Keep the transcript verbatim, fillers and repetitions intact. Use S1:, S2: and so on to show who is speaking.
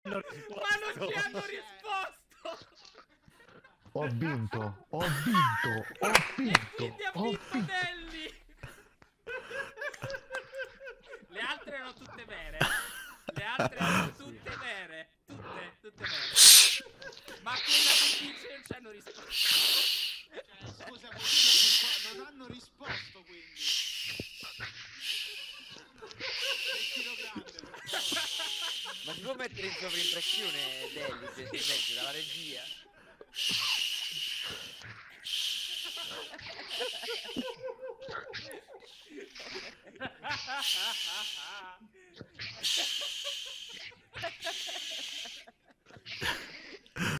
S1: non ci hanno risposto!
S2: Ho vinto, ho vinto, ho vinto,
S1: Quindi ha
S2: ho
S1: vinto
S2: vinto.
S1: Nelly! Le altre erano tutte vere. Le altre erano tutte vere. Tutte, tutte vere. Ma quella difficile non ci hanno risposto.
S3: Cioè, scusa, vuol dire che non hanno risposto, quindi.
S4: Ma si può mettere in sovrimpressione Delli, gentilmente, dalla regia?